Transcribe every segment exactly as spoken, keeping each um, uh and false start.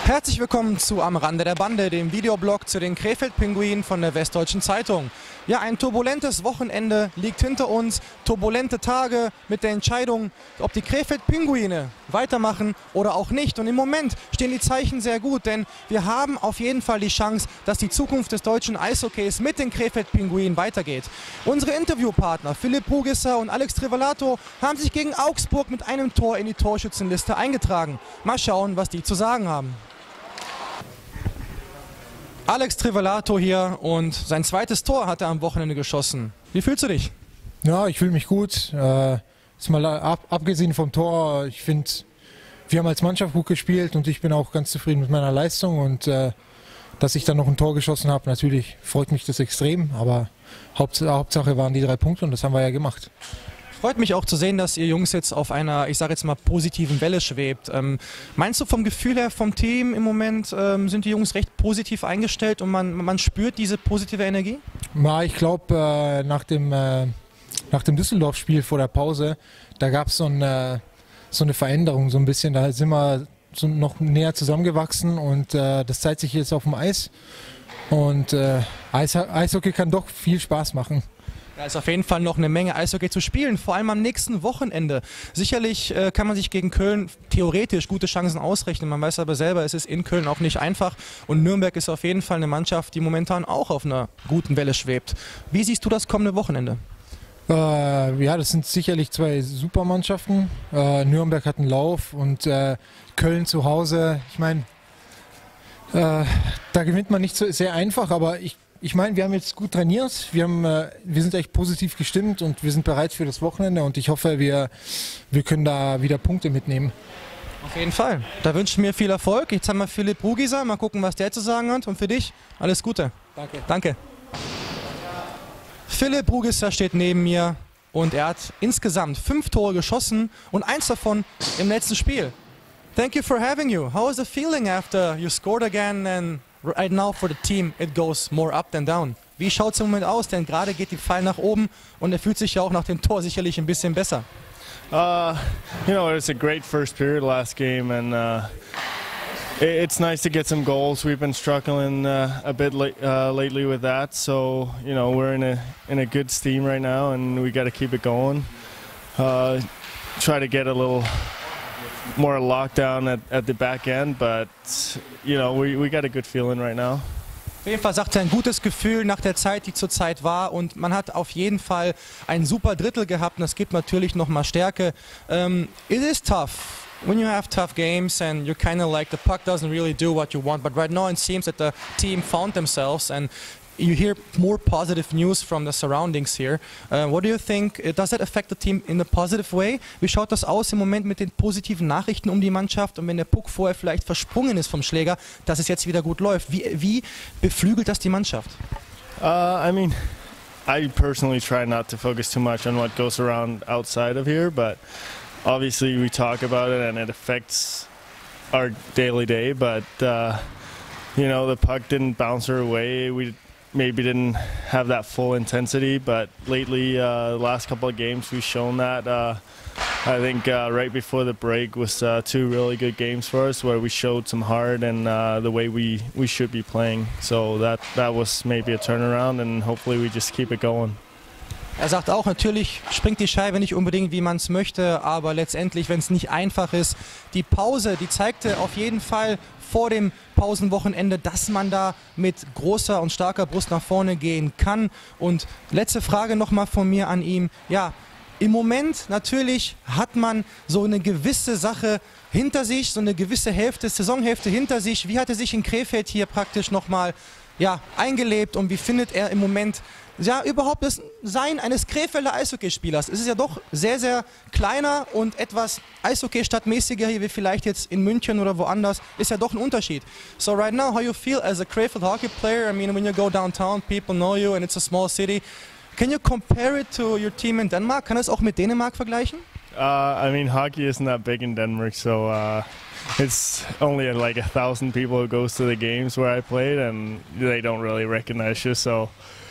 Herzlich willkommen zu Am Rande der Bande, dem Videoblog zu den Krefeld-Pinguinen von der Westdeutschen Zeitung. Ja, ein turbulentes Wochenende liegt hinter uns, turbulente Tage mit der Entscheidung, ob die Krefeld-Pinguine weitermachen oder auch nicht. Und im Moment stehen die Zeichen sehr gut, denn wir haben auf jeden Fall die Chance, dass die Zukunft des deutschen Eishockeys mit den Krefeld-Pinguinen weitergeht. Unsere Interviewpartner Philipp Rugisser und Alex Trivelato haben sich gegen Augsburg mit einem Tor in die Torschützenliste eingetragen. Mal schauen, was die zu sagen haben. Alex Trivelato hier und sein zweites Tor hat er am Wochenende geschossen. Wie fühlst du dich? Ja, ich fühle mich gut. Äh, ist mal ab, abgesehen vom Tor, ich finde, wir haben als Mannschaft gut gespielt und ich bin auch ganz zufrieden mit meiner Leistung. Und äh, dass ich dann noch ein Tor geschossen habe, natürlich freut mich das extrem. Aber Haupt, Hauptsache waren die drei Punkte und das haben wir ja gemacht. Freut mich auch zu sehen, dass ihr Jungs jetzt auf einer, ich sage jetzt mal, positiven Welle schwebt. Ähm, meinst du vom Gefühl her vom Team im Moment, ähm, sind die Jungs recht positiv eingestellt und man, man spürt diese positive Energie? Ja, ich glaube, äh, nach dem, äh, nach dem Düsseldorf-Spiel vor der Pause, da gab es so, ein, äh, so eine Veränderung so ein bisschen. Da sind wir so noch näher zusammengewachsen und äh, das zeigt sich jetzt auf dem Eis. Und äh, Eis, Eishockey kann doch viel Spaß machen. Da ist auf jeden Fall noch eine Menge Eishockey zu spielen, vor allem am nächsten Wochenende. Sicherlich äh, kann man sich gegen Köln theoretisch gute Chancen ausrechnen, man weiß aber selber, es ist in Köln auch nicht einfach und Nürnberg ist auf jeden Fall eine Mannschaft, die momentan auch auf einer guten Welle schwebt. Wie siehst du das kommende Wochenende? Äh, ja, das sind sicherlich zwei super Mannschaften. Äh, Nürnberg hat einen Lauf und äh, Köln zu Hause, ich meine, äh, da gewinnt man nicht so sehr einfach, aber ich Ich meine, wir haben jetzt gut trainiert, wir, haben, äh, wir sind echt positiv gestimmt und wir sind bereit für das Wochenende und ich hoffe, wir, wir können da wieder Punkte mitnehmen. Auf jeden Fall. Da wünsche ich mir viel Erfolg. Jetzt haben wir Philipp Rugisser, mal gucken, was der zu sagen hat und für dich alles Gute. Danke. Danke. Philipp Rugisser steht neben mir und er hat insgesamt fünf Tore geschossen und eins davon im letzten Spiel. Thank you for having you. How is the feeling after you scored again and right now for the team it goes more up than down? Wie schaut es im Moment aus? Denn gerade geht die Pfeil nach oben und er fühlt sich ja auch nach dem Tor sicherlich ein bisschen besser. Uh, you know, it's a great first period last game, and uh, it, it's nice to get some goals. We've been struggling uh, a bit late, uh, lately with that, so you know we're in a in a good steam right now, and we got to keep it going. Uh, try to get a little more lockdown at, at the back end, but you know we, we got a good feeling right now. Auf jeden Fall sagt er ein gutes Gefühl nach der Zeit, die zurzeit war und man hat auf jeden Fall ein super Drittel gehabt und das gibt natürlich nochmal Stärke. Um, it is tough when you have tough games and you're kind of like the puck doesn't really do what you want, but right now it seems that the team found themselves and you hear more positive news from the surroundings here. Uh, what do you think? Does that affect the team in a positive way? Wie schaut das aus im Moment mit den positiven Nachrichten um die Mannschaft und wenn der Puck vorher vielleicht versprungen ist vom Schläger, dass es jetzt wieder gut läuft? Wie, wie beflügelt das die Mannschaft? Uh, I mean, I personally try not to focus too much on what goes around outside of here, but obviously we talk about it and it affects our daily day, but uh, you know, the puck didn't bounce our way. We maybe didn't have that full intensity, but lately, uh, the last couple of games, we've shown that. Uh, I think uh, right before the break was uh, two really good games for us, where we showed some heart and uh, the way we, we should be playing. So that that was maybe a turnaround, and hopefully we just keep it going. Er sagt auch, natürlich springt die Scheibe nicht unbedingt, wie man es möchte, aber letztendlich, wenn es nicht einfach ist, die Pause, die zeigte auf jeden Fall vor dem Pausenwochenende, dass man da mit großer und starker Brust nach vorne gehen kann. Und letzte Frage nochmal von mir an ihn. Ja, im Moment natürlich hat man so eine gewisse Sache hinter sich, so eine gewisse Hälfte, Saisonhälfte hinter sich. Wie hat er sich in Krefeld hier praktisch nochmal ja, eingelebt und wie findet er im Moment ja, überhaupt das Sein eines Krefelder Eishockeyspielers? Es ist ja doch sehr, sehr kleiner und etwas Eishockey-stadtmäßiger hier wie vielleicht jetzt in München oder woanders, ist ja doch ein Unterschied. So right now, how you feel as a Krefeld hockey player? I mean, when you go downtown, people know you and it's a small city. Can you compare it to your team in Denmark? Kann es auch mit Dänemark vergleichen? Uh, I mean, hockey isn't that big in Denmark, so uh, it's only like a thousand people who goes to the games where I played, and they don't really recognize you. So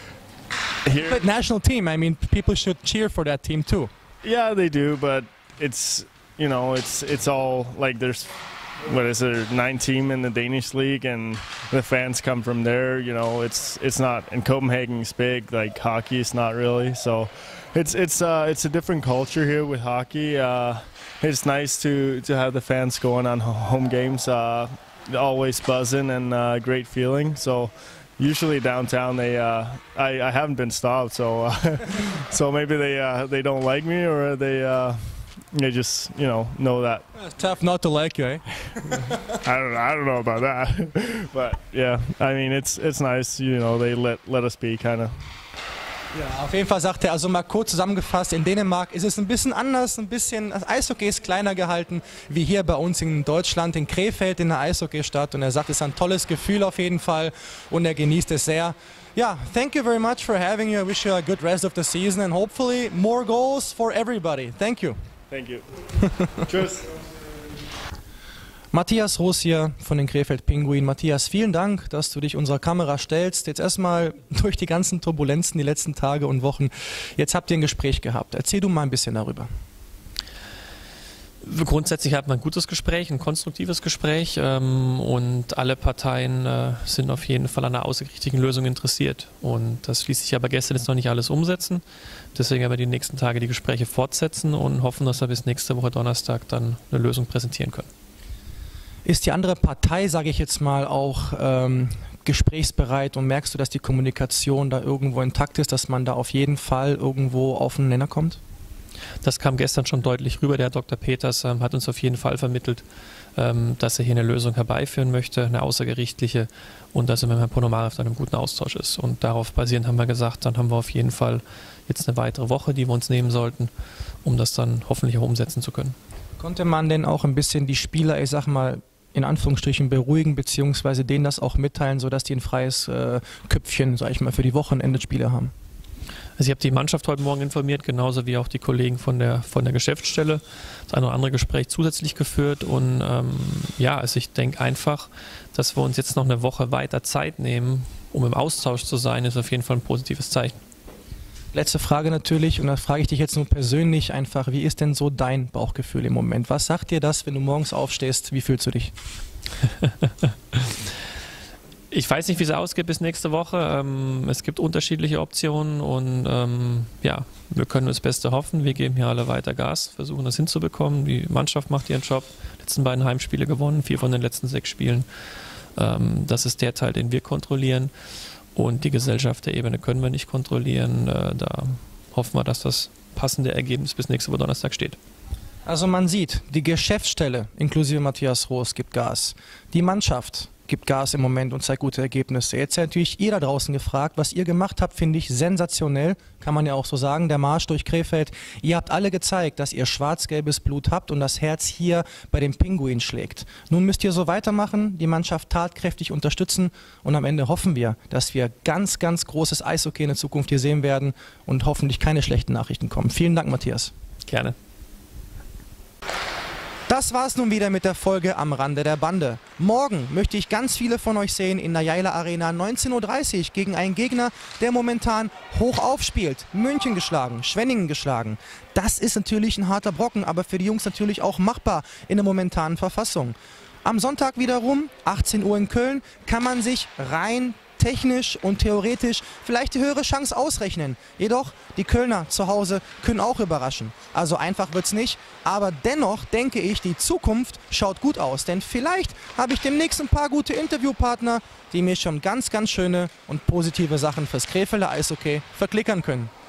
here, But national team, I mean, people should cheer for that team too. yeah, they do, but it's you know, it's it's all like there's what is there, nine team in the Danish league, and the fans come from there. You know, it's it's not in Copenhagen. It's big like hockey. It's not really. So, it's it's uh, it's a different culture here with hockey. Uh, it's nice to to have the fans going on home games. Uh, always buzzing and uh, great feeling. So. Usually downtown, they uh, I, I haven't been stopped, so uh, so maybe they uh, they don't like me, or they uh, they just you know know that. It's tough not to like you, eh? I don't I don't know about that, but yeah, I mean it's it's nice, you know, they let let us be kind of. Ja, auf jeden Fall sagt er, also mal kurz zusammengefasst, in Dänemark ist es ein bisschen anders, ein bisschen, das Eishockey ist kleiner gehalten, wie hier bei uns in Deutschland, in Krefeld, in der Eishockeystadt, und er sagt, es ist ein tolles Gefühl auf jeden Fall und er genießt es sehr. Ja, thank you very much for having you, I wish you a good rest of the season and hopefully more goals for everybody. Thank you. Thank you. Tschüss. Matthias Roos hier von den Krefeld Pinguinen. Matthias, vielen Dank, dass du dich unserer Kamera stellst. Jetzt erstmal durch die ganzen Turbulenzen die letzten Tage und Wochen. Jetzt habt ihr ein Gespräch gehabt. Erzähl du mal ein bisschen darüber. Grundsätzlich hat man ein gutes Gespräch, ein konstruktives Gespräch ähm, und alle Parteien äh, sind auf jeden Fall an einer außergerichtlichen Lösung interessiert. Und das ließ sich aber gestern jetzt noch nicht alles umsetzen. Deswegen werden wir die nächsten Tage die Gespräche fortsetzen und hoffen, dass wir bis nächste Woche Donnerstag dann eine Lösung präsentieren können. Ist die andere Partei, sage ich jetzt mal, auch ähm, gesprächsbereit und merkst du, dass die Kommunikation da irgendwo intakt ist, dass man da auf jeden Fall irgendwo auf einen Nenner kommt? Das kam gestern schon deutlich rüber. Der Herr Doktor Peters ähm, hat uns auf jeden Fall vermittelt, ähm, dass er hier eine Lösung herbeiführen möchte, eine außergerichtliche, und dass er mit Herrn Ponomarev dann im guten Austausch ist. Und darauf basierend haben wir gesagt, dann haben wir auf jeden Fall jetzt eine weitere Woche, die wir uns nehmen sollten, um das dann hoffentlich auch umsetzen zu können. Konnte man denn auch ein bisschen die Spieler, ich sag mal, in Anführungsstrichen beruhigen, beziehungsweise denen das auch mitteilen, sodass die ein freies äh, Köpfchen, sag ich mal, für die Wochenendspiele haben? Also ich habe die Mannschaft heute Morgen informiert, genauso wie auch die Kollegen von der, von der Geschäftsstelle. Das eine oder andere Gespräch zusätzlich geführt und ähm, ja, also ich denke einfach, dass wir uns jetzt noch eine Woche weiter Zeit nehmen, um im Austausch zu sein, ist auf jeden Fall ein positives Zeichen. Letzte Frage natürlich, und da frage ich dich jetzt nur persönlich einfach, wie ist denn so dein Bauchgefühl im Moment? Was sagt dir das, wenn du morgens aufstehst? Wie fühlst du dich? Ich weiß nicht, wie es ausgeht bis nächste Woche. Ähm, es gibt unterschiedliche Optionen und ähm, ja, wir können das Beste hoffen. Wir geben hier alle weiter Gas, versuchen das hinzubekommen. Die Mannschaft macht ihren Job. Die letzten beiden Heimspiele gewonnen, vier von den letzten sechs Spielen. Ähm, das ist der Teil, den wir kontrollieren. Und die Gesellschaft der Ebene können wir nicht kontrollieren. Äh, da hoffen wir, dass das passende Ergebnis bis nächste Woche Donnerstag steht. Also man sieht, die Geschäftsstelle inklusive Matthias Roos gibt Gas. Die Mannschaft gibt Gas im Moment und zeigt gute Ergebnisse. Jetzt natürlich ihr da draußen gefragt, was ihr gemacht habt, finde ich sensationell, kann man ja auch so sagen, der Marsch durch Krefeld. Ihr habt alle gezeigt, dass ihr schwarz-gelbes Blut habt und das Herz hier bei den Pinguinen schlägt. Nun müsst ihr so weitermachen, die Mannschaft tatkräftig unterstützen und am Ende hoffen wir, dass wir ganz, ganz großes Eishockey in der Zukunft hier sehen werden und hoffentlich keine schlechten Nachrichten kommen. Vielen Dank, Matthias. Gerne. Das war's nun wieder mit der Folge am Rande der Bande. Morgen möchte ich ganz viele von euch sehen in der Jaila Arena neunzehn Uhr dreißig gegen einen Gegner, der momentan hoch aufspielt. München geschlagen, Schwenningen geschlagen. Das ist natürlich ein harter Brocken, aber für die Jungs natürlich auch machbar in der momentanen Verfassung. Am Sonntag wiederum, achtzehn Uhr in Köln, kann man sich rein technisch und theoretisch vielleicht die höhere Chance ausrechnen. Jedoch, die Kölner zu Hause können auch überraschen. Also einfach wird es nicht, aber dennoch denke ich, die Zukunft schaut gut aus. Denn vielleicht habe ich demnächst ein paar gute Interviewpartner, die mir schon ganz, ganz schöne und positive Sachen fürs Krefelder Eishockey verklickern können.